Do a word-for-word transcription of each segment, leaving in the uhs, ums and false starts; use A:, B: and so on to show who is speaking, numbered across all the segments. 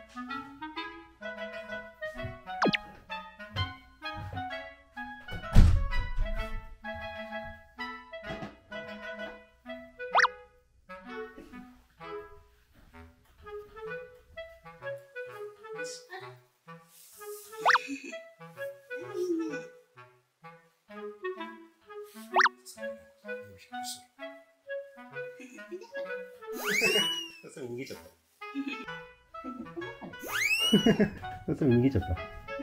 A: それ逃げちゃった。それ逃げちゃった。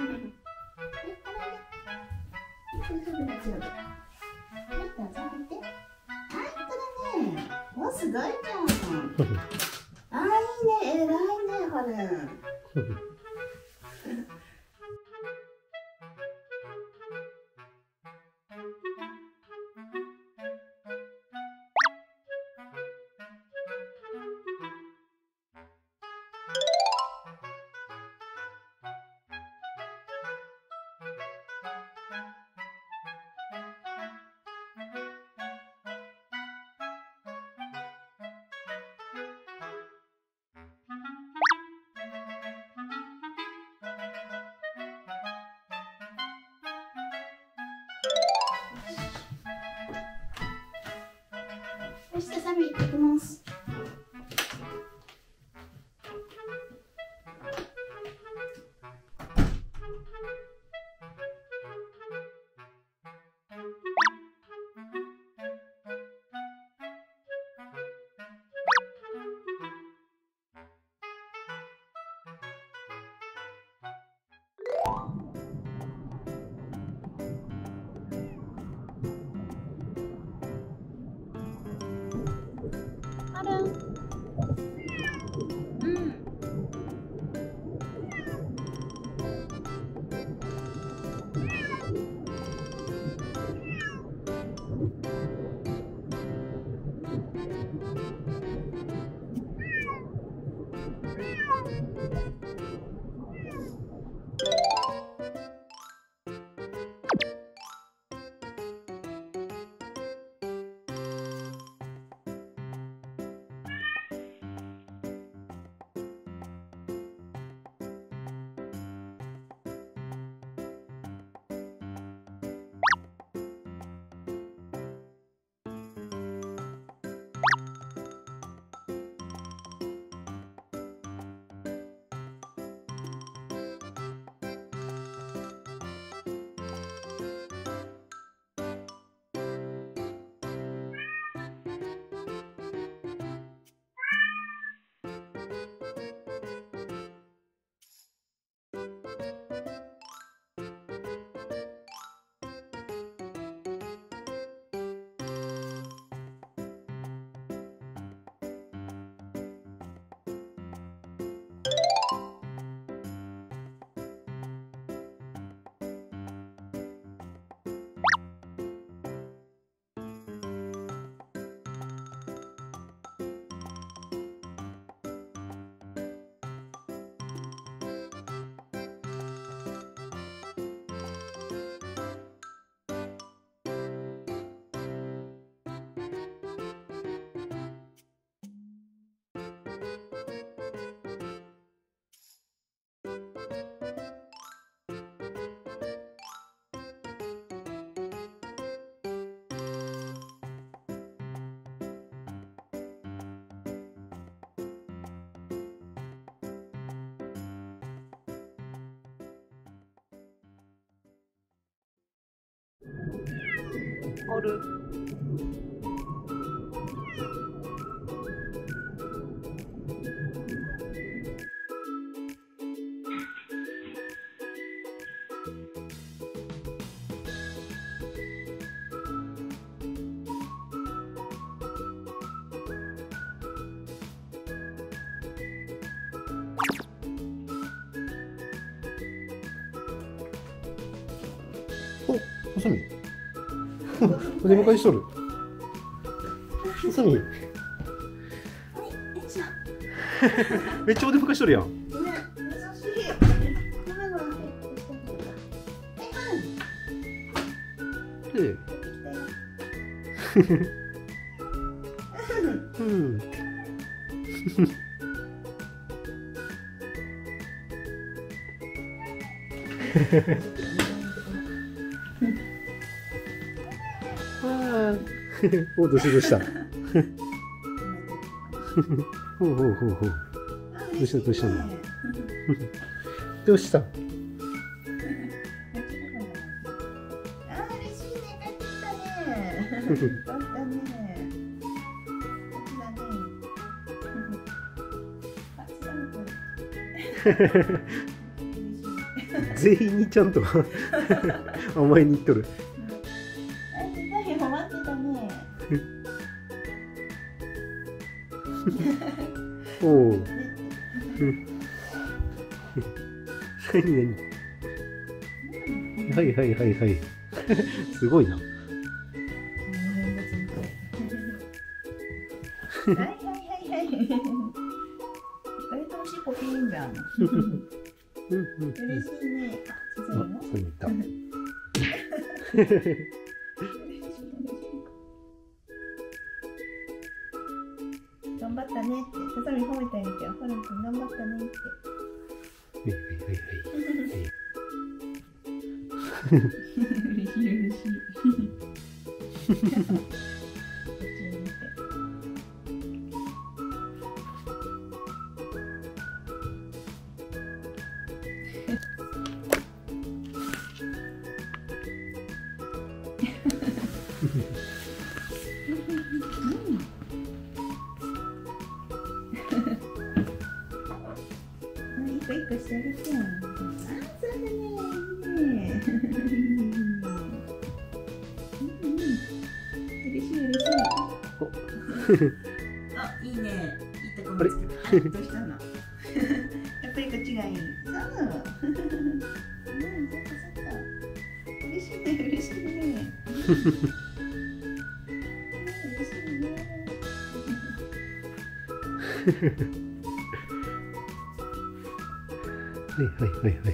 B: お、すごいじゃん。あ、いいね、偉いね、ほら。よし、さみ行ってきます。ある。うん。ある。
A: お、ハサミ。お出迎えしとる。ハサミ。めっちゃお出迎えしとるやん。
B: ね、優しい。
A: で。うん。 あお、どうしたどうしたほうほうほうほう。どうしたどうしたのどうした
B: あ、嬉しいね。帰ってきたね。よかったね。こっちだね。あ、違うこれ。
A: 全員にちゃんと甘えに行っとる。
B: あ、すごい待ってたね。
A: おお。何何。はいはいはいはい。すごいな。
B: はいはいはいはい。これとおしっこピンじゃん。
A: うんうんうん。
B: 嬉しいね。あ、
A: あ、
B: そうよ。
A: そうに行った。
B: 頑張ったねって、ささみ褒めてあげてよ。ホラン君頑張ったねって。
A: はいはいはいはい。
B: 嬉しい嬉しい。こっちに見て。一個一個してあげてよ。あ、そうだね。いいね。嬉しい嬉しい。あ、いいね。いいとこ見つけた。どうしたの？やっぱりこっちがいい。そう。うん、そっかそっか。嬉しいね、嬉しいね。嬉しいね。
A: はいはいはいはい。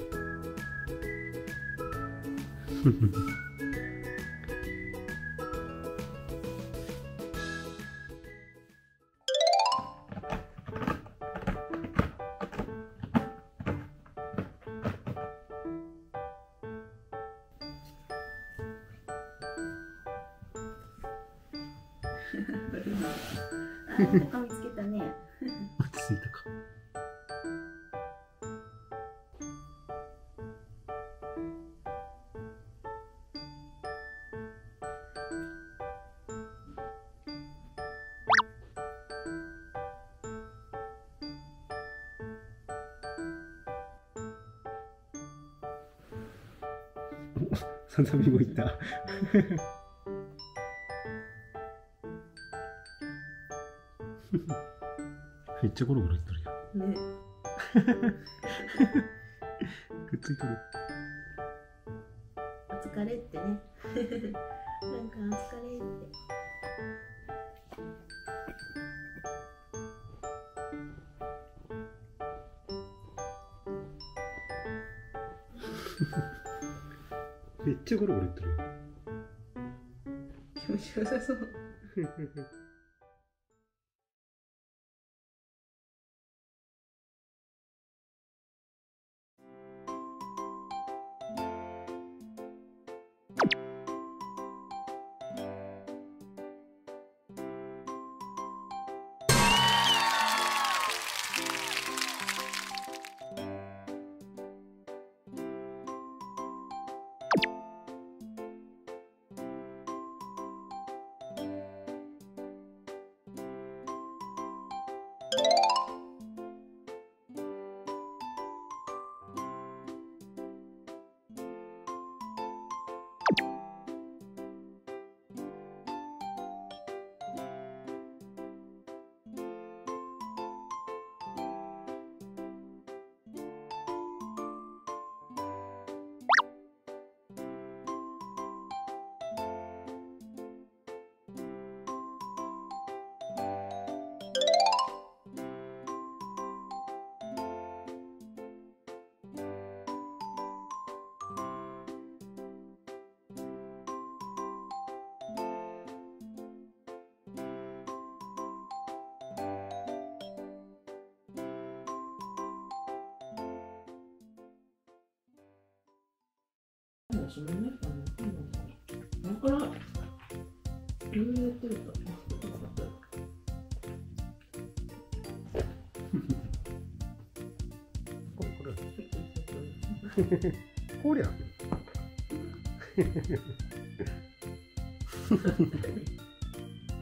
B: あ、いいとこ見つけたね。
A: 落ち着いたか。さざみもいた。めっちゃゴロゴロいっとるよ。
B: ね。
A: くっついとる。
B: お疲れってね。なんかお疲れって。
A: めっちゃゴロゴロいっとるよ。
B: 気持ちよさそう。 私もね、あの、だから、いろいろやってると、
A: これこりゃ